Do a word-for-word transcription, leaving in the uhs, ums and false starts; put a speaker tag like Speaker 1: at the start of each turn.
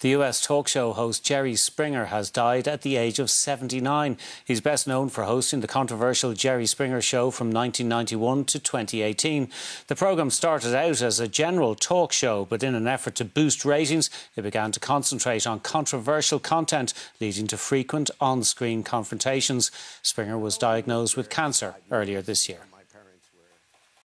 Speaker 1: The U S talk show host Jerry Springer has died at the age of seventy-nine. He's best known for hosting the controversial Jerry Springer Show from nineteen ninety-one to twenty eighteen. The programme started out as a general talk show, but in an effort to boost ratings, it began to concentrate on controversial content, leading to frequent on-screen confrontations. Springer was diagnosed with cancer earlier this year.